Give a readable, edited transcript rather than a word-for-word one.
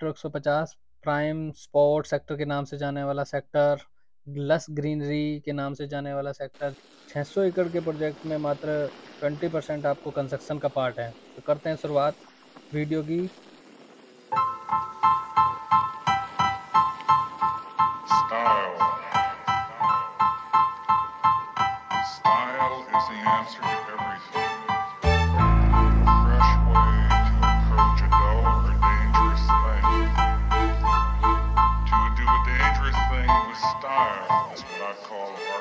Sector 150 prime spot sector के नाम से जाने वाला सेक्टर, लस ग्रीनरी के नाम से जाने वाला सेक्टर, 600 एकड़ के प्रोजेक्ट में मात्र 20% आपको कंस्ट्रक्शन का पार्ट है। तो करते हैं शुरुआत वीडियो की। Style is the answer to everything. A fresh way to approach a dull or dangerous thing. To do a dangerous thing with style is what I call